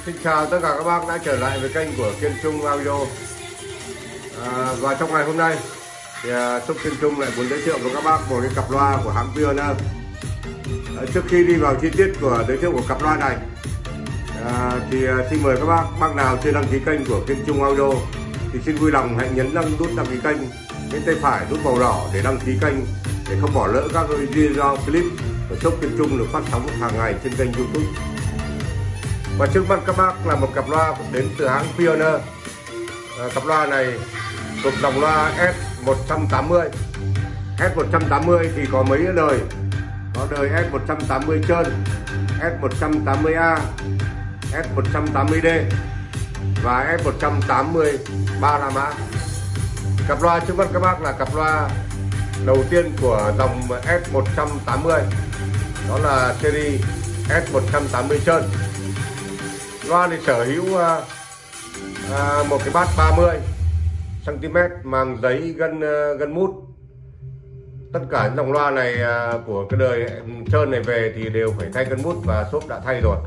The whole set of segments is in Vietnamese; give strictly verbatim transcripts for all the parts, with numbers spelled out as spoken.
Xin chào tất cả các bác đã trở lại với kênh của Kiên Trung Audio. à, Và trong ngày hôm nay thì uh, Shop Kiên Trung lại muốn giới thiệu với các bác một cái cặp loa của hãng Pioneer. à, Trước khi đi vào chi tiết của giới thiệu của cặp loa này, à, thì uh, xin mời các bác bác nào chưa đăng ký kênh của Kiên Trung Audio thì xin vui lòng hãy nhấn đăng nút đăng ký kênh bên tay phải, nút màu đỏ để đăng ký kênh để không bỏ lỡ các video clip của Shop Kiên Trung được phát sóng hàng ngày trên kênh YouTube. Và trước mắt các bác là một cặp loa đến từ hãng Pioneer. à, Cặp loa này thuộc dòng loa S một trăm tám mươi. S một trăm tám mươi thì có mấy đời, có đời S một trăm tám mươi trơn, S một trăm tám mươi A, S một trăm tám mươi D và S một trăm tám mươi ba la mã. Cặp loa trước mắt các bác là cặp loa đầu tiên của dòng S một trăm tám mươi, đó là series S một trăm tám mươi trơn. Loa thì sở hữu à, à, một cái bát ba mươi xăng ti mét màng giấy gân gân mút. Tất cả những dòng loa này à, của cái đời trơn này về thì đều phải thay gân mút và shop đã thay rồi.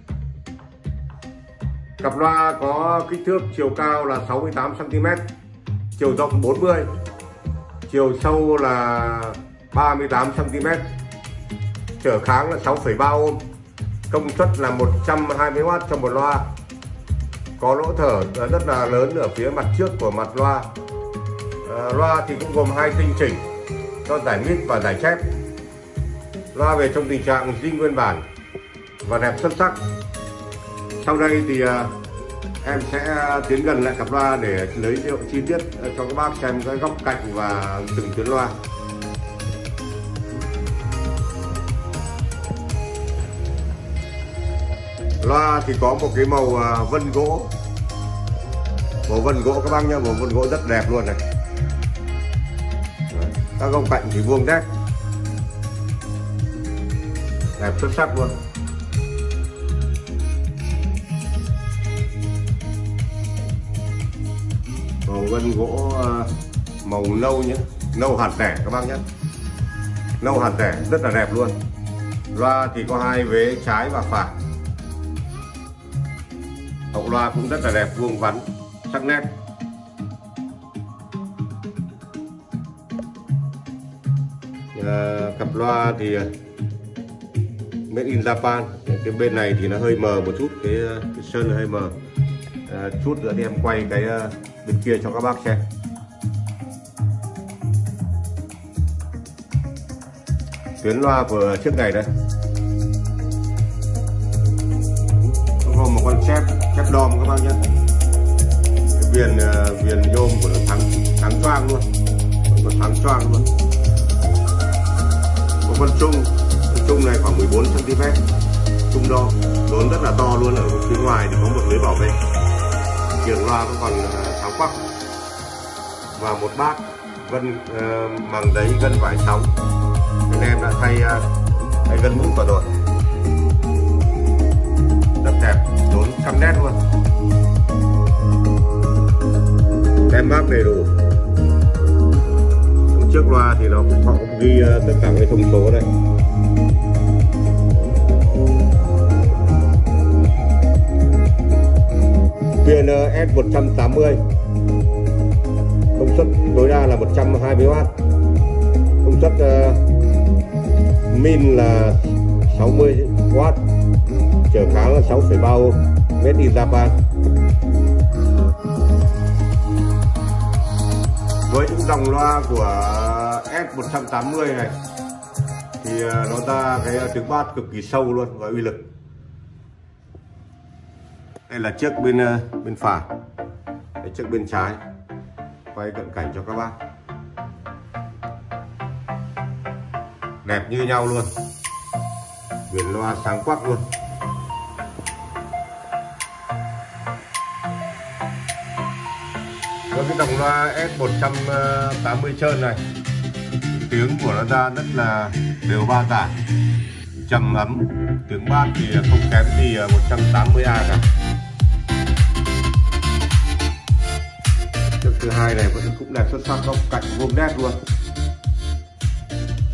Cặp loa có kích thước chiều cao là sáu mươi tám xăng ti mét, chiều rộng bốn mươi, chiều sâu là ba mươi tám xăng ti mét, trở kháng là sáu phẩy ba ohm, công suất là một trăm hai mươi oát cho một loa. Có lỗ thở rất là lớn ở phía mặt trước của mặt loa. à, Loa thì cũng gồm hai tinh chỉnh, do giải mít và giải chép. Loa về trong tình trạng zin nguyên bản và đẹp xuất sắc. Sau đây thì uh, em sẽ tiến gần lại cặp loa để giới thiệu chi tiết cho các bác xem cái góc cạnh và từng tuyến loa. Loa thì có một cái màu vân gỗ, màu vân gỗ các bác nhá, màu vân gỗ rất đẹp luôn này. Đấy, các góc cạnh thì vuông đét, đẹp xuất sắc luôn. Màu vân gỗ màu nâu nhé, nâu hạt rẻ các bác nhé, nâu hạt rẻ rất là đẹp luôn. Loa thì có hai vế trái và phải. Hậu loa cũng rất là đẹp, vuông vắn, sắc nét. À, cặp loa thì made in Japan. Cái bên này thì nó hơi mờ một chút, cái, cái sơn hơi mờ. À, chút nữa thì em quay cái bên kia cho các bác xem. Tuyến loa của chiếc này đây gồm một con chép chép đom các bác nhé. Cái viền viền nhôm của nó thắng thắng choang luôn, nó thắng choang luôn. Một con trung, con trung này khoảng mười bốn xăng ti mét, trung đo đốn rất là to luôn. Ở phía ngoài thì có một lưới bảo vệ, kiềng loa vẫn còn sáng quắc, và một bát vân uh, màng giấy gân vải sóng. Anh em đã thay uh, thay gân mút vào rồi, rất đẹp, đốn trăm nét luôn, tem mác đầy đủ. Chiếc loa thì nó cũng họ cũng ghi uh, tất cả cái thông số đây. Pioneer S một trăm tám mươi, công suất tối đa là một trăm hai mươi oát, công suất uh, min là sáu mươi oát, trở kháng là sáu phẩy ba ohm, made in Japan. Với những dòng loa của S một trăm tám mươi này thì nó ra cái tiếng bass cực kỳ sâu luôn và uy lực. Đây là chiếc bên bên phải, cái chiếc bên trái, quay cận cảnh cho các bác. Đẹp như nhau luôn, viền loa sáng quắc luôn. Với cái dòng loa S một trăm tám mươi trơn này, tiếng của nó ra rất là đều ba tải, trầm ấm, tiếng bass thì không kém gì một trăm tám mươi A cả. Chiếc thứ hai này vẫn cũng đẹp xuất sắc, góc cạnh vuông nét luôn.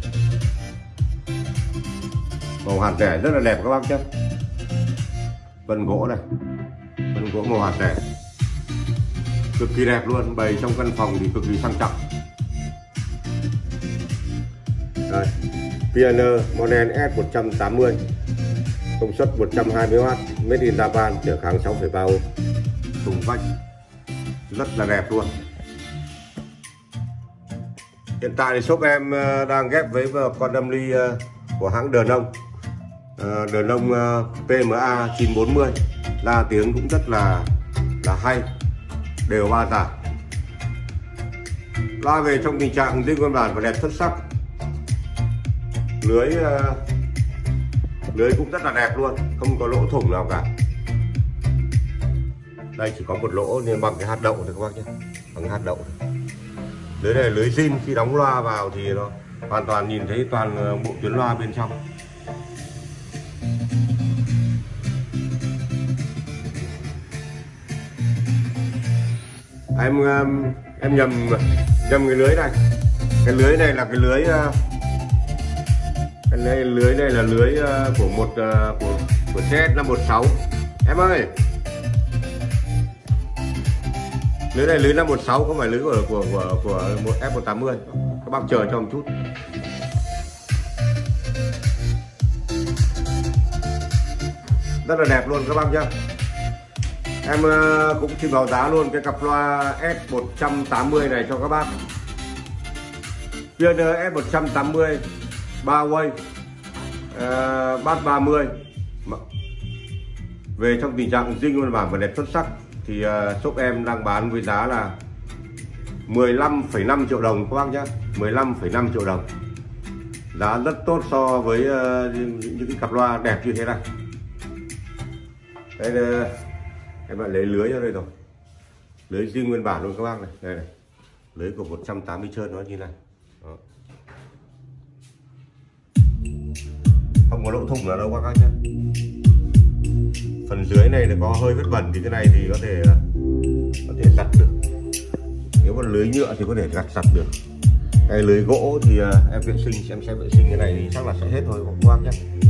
Màu hạt rẻ rất là đẹp các bác nhé. vân gỗ này, vân gỗ màu hạt rẻ, cực kỳ đẹp luôn, bày trong căn phòng thì cực kỳ sang trọng. Đây, Pioneer model S một trăm tám mươi, công suất một trăm hai mươi oát, made in Japan, trở kháng sáu phẩy ba ohm, thùng vách rất là đẹp luôn. Hiện tại thì shop em đang ghép với con đâm ly của hãng De Nong, De Nong P M A chín bốn mươi, la tiếng cũng rất là là hay, đều ba tả. Loa về trong tình trạng zin nguyên bản và đẹp xuất sắc. Lưới lưới cũng rất là đẹp luôn, không có lỗ thủng nào cả. Đây chỉ có một lỗ nên bằng cái hạt đậu thôi các bác nhé, bằng hạt đậu thôi. Lưới này lưới zin, khi đóng loa vào thì nó hoàn toàn nhìn thấy toàn bộ tuyến loa bên trong. Em em nhầm nhầm cái lưới này, cái lưới này là cái lưới cái này, lưới này là lưới của một của của C S năm một sáu em ơi. Lưới này lưới năm một sáu, không phải lưới của của của, của một F một tám mươi. Các bác chờ cho một chút. Rất là đẹp luôn các bác nhá. Em cũng xin báo giá luôn cái cặp loa S một trăm tám mươi này cho các bác. Pioneer S một trăm tám mươi ba way, uh, bass ba mươi, về trong tình trạng zin nguyên bản và đẹp xuất sắc. Thì uh, shop em đang bán với giá là mười lăm phẩy năm triệu đồng các bác nhé, mười lăm phẩy năm triệu đồng. Giá rất tốt so với uh, những cái cặp loa đẹp như thế này. Đây uh, em lại lấy lưới ra đây rồi, lưới zin nguyên bản luôn các bác này, đây này, lưới của một trăm tám mươi trơn nó như này. Đó. Không có lỗ thủng nào đâu các bác nhé. Phần dưới này là có hơi vết bẩn thì cái này thì có thể có thể giặt được. Nếu mà lưới nhựa thì có thể gặt giặt được. Cái lưới gỗ thì em vệ sinh, em sẽ vệ sinh cái này thì chắc là sẽ hết thôi các bác nhé.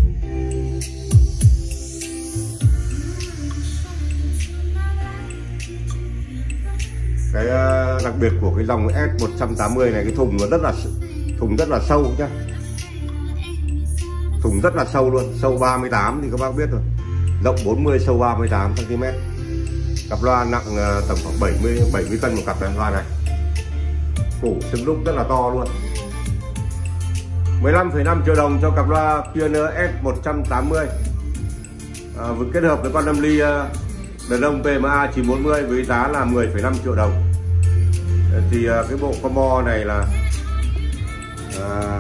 Cái đặc biệt của cái dòng S một trăm tám mươi này, cái thùng nó rất là thùng rất là sâu nhá. Thùng rất là sâu luôn, sâu ba mươi tám thì các bác biết rồi. Rộng bốn mươi, sâu ba mươi tám xăng ti mét. Cặp loa nặng tầm khoảng bảy mươi bảy mươi cân một cặp loa này. Củ xứng đúc rất là to luôn. mười lăm phẩy năm triệu đồng cho cặp loa Pioneer S một trăm tám mươi. À, kết hợp với con đâm ly De Nong P M A chín bốn mươi với giá là mười phẩy năm triệu đồng. Thì cái bộ combo này là à,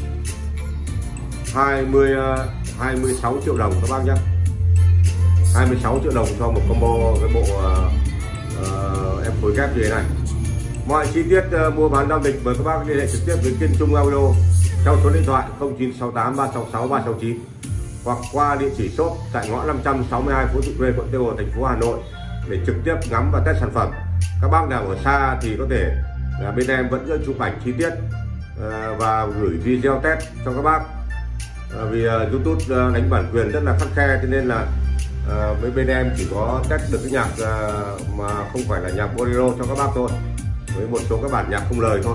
hai mươi, hai mươi sáu triệu đồng các bác nhé. hai mươi sáu triệu đồng cho một combo cái bộ uh, uh, em phối ghép như thế này. Mọi chi tiết uh, mua bán giao dịch mời các bác liên hệ trực tiếp với Kiên Trung Audio theo số điện thoại không chín sáu tám ba sáu sáu ba sáu chín hoặc qua địa chỉ shop tại ngõ năm trăm sáu mươi hai phố Thụy Khuê, quận Tây Hồ, thành phố Hà Nội để trực tiếp ngắm và test sản phẩm. Các bác nào ở xa thì có thể là bên em vẫn chụp ảnh chi tiết uh, và gửi video test cho các bác. Uh, vì uh, YouTube uh, đánh bản quyền rất là khắt khe, cho nên là À, với bên em chỉ có test được cái nhạc à, mà không phải là nhạc bolero cho các bác thôi, với một số các bản nhạc không lời thôi.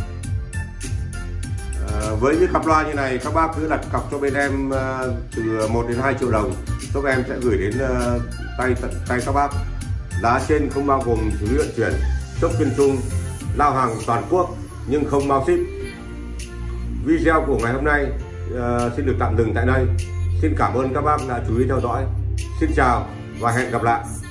À, với những cặp loa như này các bác cứ đặt cọc cho bên em à, từ một đến hai triệu đồng, shop em sẽ gửi đến à, tay tận tay các bác. Giá trên không bao gồm phí vận chuyển. Shop Kiên Trung lao hàng toàn quốc nhưng không bao ship. Video của ngày hôm nay à, xin được tạm dừng tại đây. Xin cảm ơn các bác đã chú ý theo dõi. Xin chào và hẹn gặp lại.